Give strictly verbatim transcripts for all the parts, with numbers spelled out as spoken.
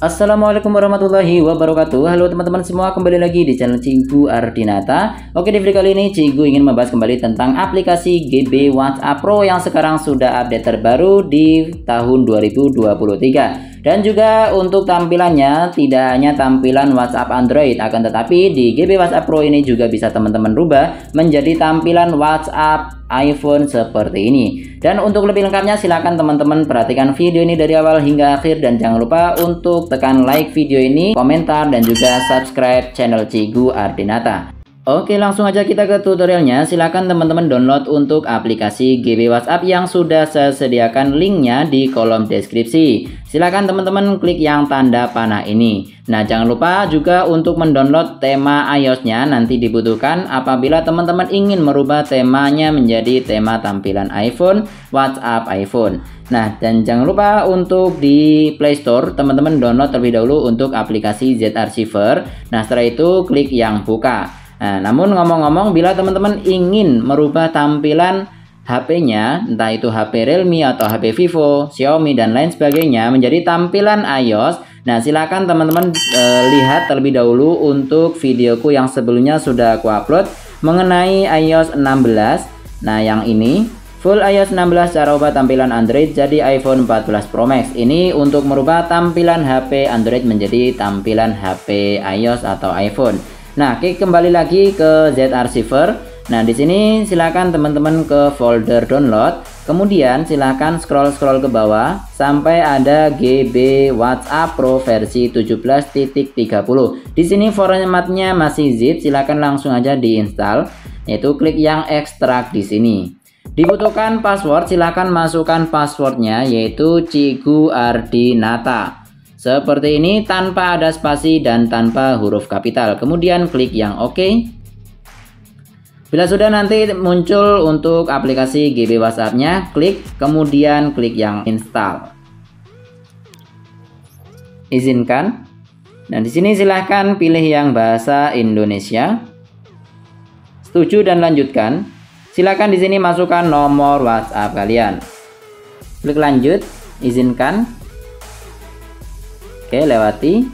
Assalamualaikum warahmatullahi wabarakatuh. Halo teman-teman semua, kembali lagi di channel Cikgu Ardinata. Oke, di video kali ini Cikgu ingin membahas kembali tentang aplikasi G B WhatsApp Pro yang sekarang sudah update terbaru di tahun dua ribu dua puluh tiga. Dan juga untuk tampilannya tidak hanya tampilan WhatsApp Android, akan tetapi di G B WhatsApp Pro ini juga bisa teman-teman rubah menjadi tampilan WhatsApp iPhone seperti ini. Dan untuk lebih lengkapnya silakan teman-teman perhatikan video ini dari awal hingga akhir, dan jangan lupa untuk tekan like video ini, komentar, dan juga subscribe channel Cikgu Ardinata. Oke, langsung aja kita ke tutorialnya. Silakan teman-teman download untuk aplikasi G B WhatsApp yang sudah saya sediakan linknya di kolom deskripsi. Silakan teman-teman klik yang tanda panah ini. Nah, jangan lupa juga untuk mendownload tema iOS-nya, nanti dibutuhkan apabila teman-teman ingin merubah temanya menjadi tema tampilan iPhone, WhatsApp iPhone. Nah, dan jangan lupa untuk di Play Store teman-teman download terlebih dahulu untuk aplikasi Z Archiver. Nah, setelah itu klik yang buka. Nah, namun ngomong-ngomong, bila teman-teman ingin merubah tampilan H P-nya, entah itu H P Realme atau H P Vivo, Xiaomi, dan lain sebagainya menjadi tampilan iOS, nah silakan teman-teman e, lihat terlebih dahulu untuk videoku yang sebelumnya sudah aku upload mengenai iOS enam belas. Nah, yang ini full iOS enam belas cara ubah tampilan Android jadi iPhone empat belas Pro Max. Ini untuk merubah tampilan H P Android menjadi tampilan H P iOS atau iPhone. Nah, oke, kembali lagi ke Z Archiver. Nah, di sini silakan teman-teman ke folder download. Kemudian silakan scroll-scroll ke bawah sampai ada G B WhatsApp Pro versi tujuh belas titik tiga puluh. Di sini formatnya masih zip, silakan langsung aja diinstal. Yaitu klik yang ekstrak di sini. Dibutuhkan password, silakan masukkan passwordnya yaitu Cikgu Ardinata. Seperti ini, tanpa ada spasi dan tanpa huruf kapital. Kemudian klik yang OK. Bila sudah, nanti muncul untuk aplikasi G B WhatsApp-nya, klik, kemudian klik yang install. Izinkan. Dan di sini silahkan pilih yang bahasa Indonesia. Setuju dan lanjutkan. Silakan di sini masukkan nomor WhatsApp kalian. Klik lanjut, izinkan. Oke, lewati.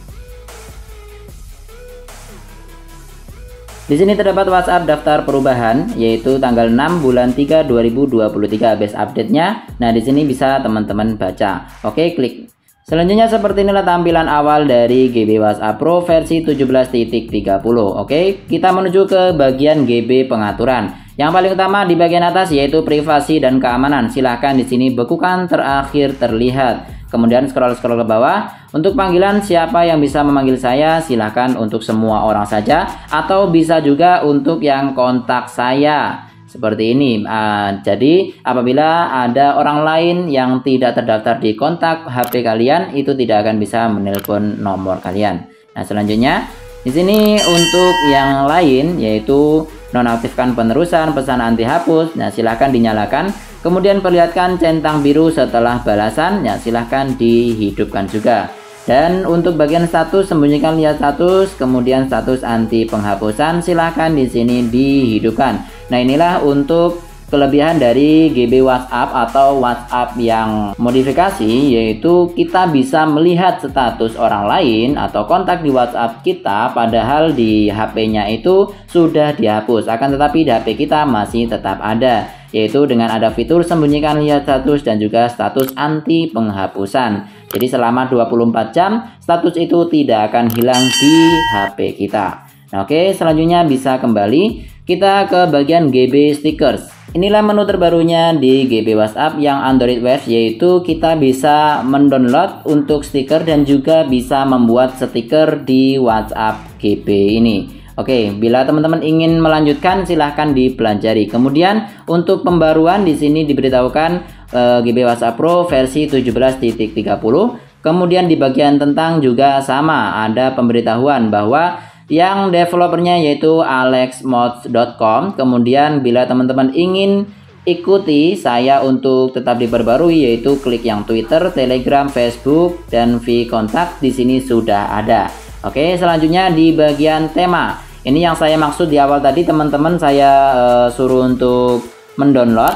Di sini terdapat WhatsApp daftar perubahan yaitu tanggal enam bulan tiga dua ribu dua puluh tiga base update-nya. Nah, di sini bisa teman-teman baca. Oke, klik. Selanjutnya seperti inilah tampilan awal dari G B WhatsApp Pro versi tujuh belas titik tiga puluh. Oke, kita menuju ke bagian G B pengaturan. Yang paling utama di bagian atas yaitu privasi dan keamanan. Silahkan di sini bekukan terakhir terlihat. Kemudian scroll-scroll ke bawah. Untuk panggilan siapa yang bisa memanggil saya, silahkan untuk semua orang saja, atau bisa juga untuk yang kontak saya seperti ini. Uh, jadi apabila ada orang lain yang tidak terdaftar di kontak H P kalian, itu tidak akan bisa menelpon nomor kalian. Nah, selanjutnya di sini untuk yang lain yaitu nonaktifkan penerusan pesan anti hapus. Nah, silahkan dinyalakan. Kemudian perlihatkan centang biru setelah balasan. Ya, silahkan dihidupkan juga. Dan untuk bagian status, sembunyikan lihat status. Kemudian status anti penghapusan silahkan di sini dihidupkan. Nah, inilah untuk kelebihan dari G B WhatsApp atau WhatsApp yang modifikasi, yaitu kita bisa melihat status orang lain atau kontak di WhatsApp kita padahal di H P-nya itu sudah dihapus, akan tetapi di H P kita masih tetap ada, yaitu dengan ada fitur sembunyikan lihat status dan juga status anti penghapusan. Jadi selama dua puluh empat jam status itu tidak akan hilang di H P kita. Nah, oke, selanjutnya bisa kembali kita ke bagian G B stickers. Inilah menu terbarunya di G B WhatsApp yang Android Wear, yaitu kita bisa mendownload untuk stiker dan juga bisa membuat stiker di WhatsApp G B ini. Oke, bila teman-teman ingin melanjutkan silahkan dipelajari. Kemudian untuk pembaruan di sini diberitahukan eh, G B WhatsApp Pro versi tujuh belas titik tiga puluh. Kemudian di bagian tentang juga sama, ada pemberitahuan bahwa yang developernya yaitu alex mods dot com. Kemudian bila teman-teman ingin ikuti saya untuk tetap diperbarui, yaitu klik yang Twitter, Telegram, Facebook, dan vkontak di sini sudah ada. Oke, selanjutnya di bagian tema. Ini yang saya maksud di awal tadi, teman-teman saya uh, suruh untuk mendownload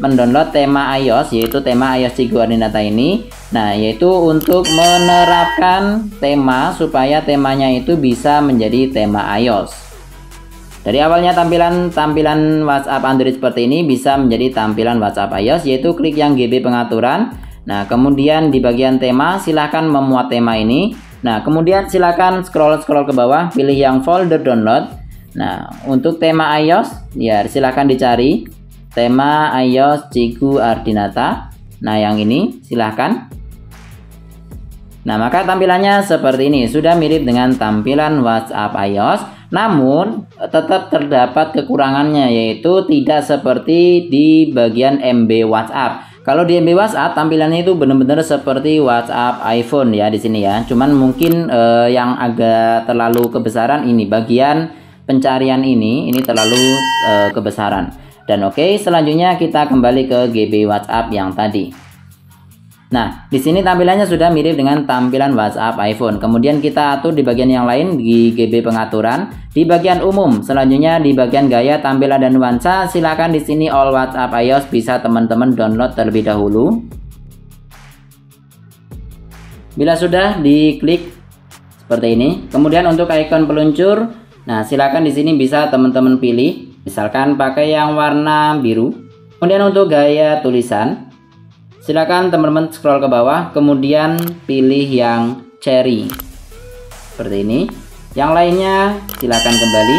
mendownload tema iOS, yaitu tema iOS Cigu Ardinata ini. Nah, yaitu untuk menerapkan tema supaya temanya itu bisa menjadi tema iOS. Dari awalnya tampilan tampilan WhatsApp Android seperti ini bisa menjadi tampilan WhatsApp iOS, yaitu klik yang G B pengaturan. Nah, kemudian di bagian tema silahkan memuat tema ini. Nah, kemudian silahkan scroll-scroll ke bawah, pilih yang folder download. Nah, untuk tema iOS, ya silahkan dicari tema iOS Cigu Ardinata. Nah, yang ini silahkan. Nah, maka tampilannya seperti ini, sudah mirip dengan tampilan WhatsApp iOS. Namun, tetap terdapat kekurangannya, yaitu tidak seperti di bagian M B WhatsApp. Kalau di M B WhatsApp tampilannya itu benar-benar seperti WhatsApp iPhone ya di sini ya. Cuman mungkin eh, yang agak terlalu kebesaran ini bagian pencarian ini ini terlalu eh, kebesaran. Dan oke, okay, selanjutnya kita kembali ke G B WhatsApp yang tadi. Nah, di sini tampilannya sudah mirip dengan tampilan WhatsApp iPhone. Kemudian kita atur di bagian yang lain di G B pengaturan, di bagian umum. Selanjutnya di bagian gaya, tampilan dan nuansa, silakan di sini all WhatsApp iOS bisa teman-teman download terlebih dahulu. Bila sudah diklik seperti ini, kemudian untuk ikon peluncur, nah silakan di sini bisa teman-teman pilih, misalkan pakai yang warna biru. Kemudian untuk gaya tulisan, silakan teman-teman scroll ke bawah, kemudian pilih yang cherry seperti ini. Yang lainnya silakan kembali.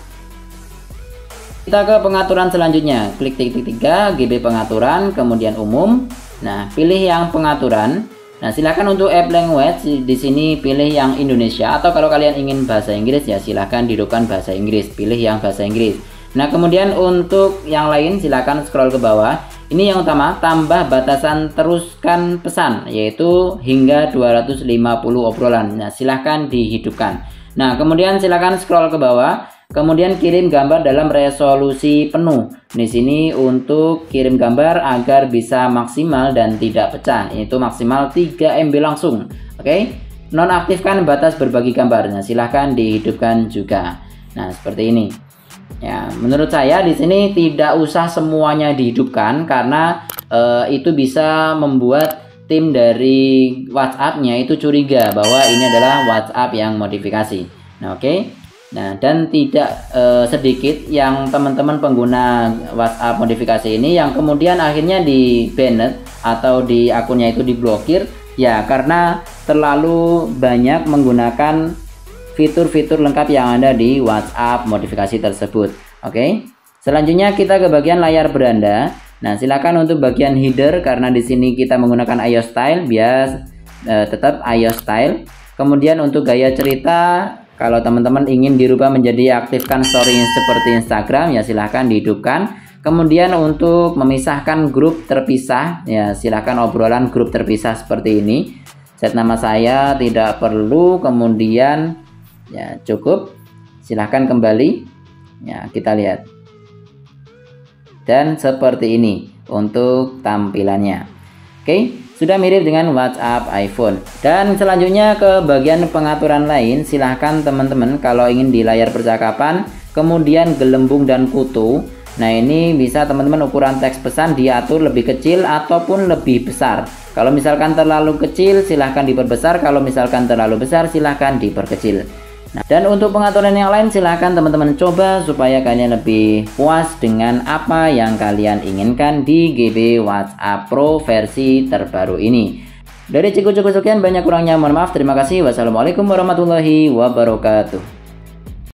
Kita ke pengaturan selanjutnya, klik titik tiga G B pengaturan, kemudian umum. Nah, pilih yang pengaturan. Nah, silakan untuk app language di sini pilih yang Indonesia, atau kalau kalian ingin bahasa Inggris ya silakan hidupkan bahasa Inggris, pilih yang bahasa Inggris. Nah, kemudian untuk yang lain silakan scroll ke bawah. Ini yang utama, tambah batasan teruskan pesan, yaitu hingga dua ratus lima puluh obrolan. Nah, silahkan dihidupkan. Nah, kemudian silahkan scroll ke bawah, kemudian kirim gambar dalam resolusi penuh. Di sini untuk kirim gambar agar bisa maksimal dan tidak pecah, yaitu maksimal tiga M B langsung. Oke, nonaktifkan batas berbagi gambar. Nah, silahkan dihidupkan juga. Nah, seperti ini. Ya, menurut saya di sini tidak usah semuanya dihidupkan karena e, itu bisa membuat tim dari WhatsApp-nya itu curiga bahwa ini adalah WhatsApp yang modifikasi. Nah, oke. Okay. Nah, dan tidak e, sedikit yang teman-teman pengguna WhatsApp modifikasi ini yang kemudian akhirnya di banned atau di akunnya itu diblokir ya karena terlalu banyak menggunakan fitur-fitur lengkap yang ada di WhatsApp modifikasi tersebut. Oke. Selanjutnya kita ke bagian layar beranda. Nah, silakan untuk bagian header karena di sini kita menggunakan iOS style biar eh, tetap iOS style. Kemudian untuk gaya cerita, kalau teman-teman ingin dirubah menjadi aktifkan story seperti Instagram ya silahkan dihidupkan. Kemudian untuk memisahkan grup terpisah ya silahkan obrolan grup terpisah seperti ini. Set nama saya tidak perlu, kemudian ya cukup, silahkan kembali ya kita lihat. Dan seperti ini untuk tampilannya. Oke, sudah mirip dengan WhatsApp iPhone. Dan selanjutnya ke bagian pengaturan lain, silahkan teman-teman kalau ingin di layar percakapan kemudian gelembung dan kutu. Nah, ini bisa teman-teman ukuran teks pesan diatur lebih kecil ataupun lebih besar. Kalau misalkan terlalu kecil silahkan diperbesar, kalau misalkan terlalu besar silahkan diperkecil. Nah, dan untuk pengaturan yang lain silahkan teman-teman coba supaya kalian lebih puas dengan apa yang kalian inginkan di G B WhatsApp Pro versi terbaru ini. Dari Cigu cukup sekian, banyak kurangnya mohon maaf. Terima kasih. Wassalamualaikum warahmatullahi wabarakatuh.